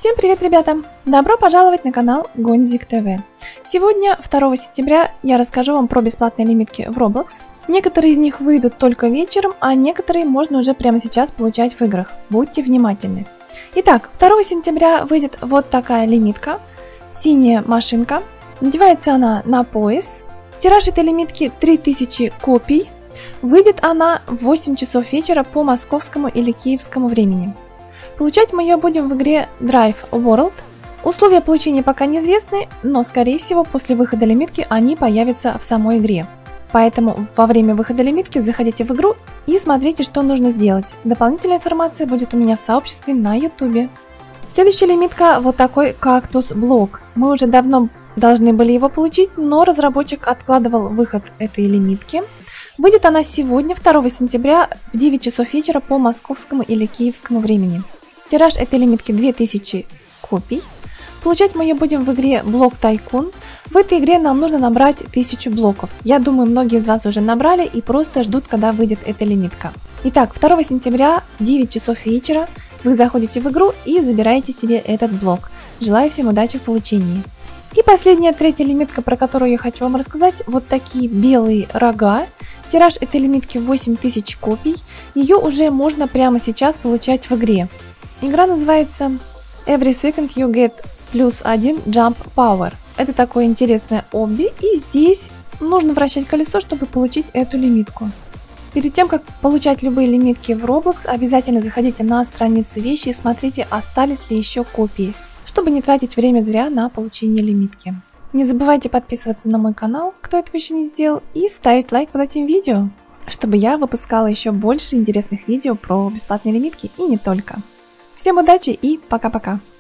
Всем привет, ребята! Добро пожаловать на канал Гонзик ТВ. Сегодня, 2 сентября, я расскажу вам про бесплатные лимитки в Roblox. Некоторые из них выйдут только вечером, а некоторые можно уже прямо сейчас получать в играх. Будьте внимательны. Итак, 2 сентября выйдет вот такая лимитка. Синяя машинка. Надевается она на пояс. Тираж этой лимитки 3000 копий. Выйдет она в 8 часов вечера по московскому или киевскому времени. Получать мы ее будем в игре Drive World. Условия получения пока неизвестны, но скорее всего после выхода лимитки они появятся в самой игре. Поэтому во время выхода лимитки заходите в игру и смотрите, что нужно сделать. Дополнительная информация будет у меня в сообществе на YouTube. Следующая лимитка вот такой кактус-блок. Мы уже давно должны были его получить, но разработчик откладывал выход этой лимитки. Выйдет она сегодня, 2 сентября, в 9 часов вечера по московскому или киевскому времени. Тираж этой лимитки 2000 копий. Получать мы ее будем в игре Блок Тайкун. В этой игре нам нужно набрать 1000 блоков. Я думаю, многие из вас уже набрали и просто ждут, когда выйдет эта лимитка. Итак, 2 сентября, 9 часов вечера, вы заходите в игру и забираете себе этот блок. Желаю всем удачи в получении. И последняя, третья лимитка, про которую я хочу вам рассказать, вот такие белые рога. Тираж этой лимитки 8000 копий. Ее уже можно прямо сейчас получать в игре. Игра называется Every Second You Get +1 Jump Power. Это такое интересное обби, и здесь нужно вращать колесо, чтобы получить эту лимитку. Перед тем, как получать любые лимитки в Roblox, обязательно заходите на страницу вещи и смотрите, остались ли еще копии, чтобы не тратить время зря на получение лимитки. Не забывайте подписываться на мой канал, кто этого еще не сделал, и ставить лайк под этим видео, чтобы я выпускала еще больше интересных видео про бесплатные лимитки и не только. Всем удачи и пока-пока!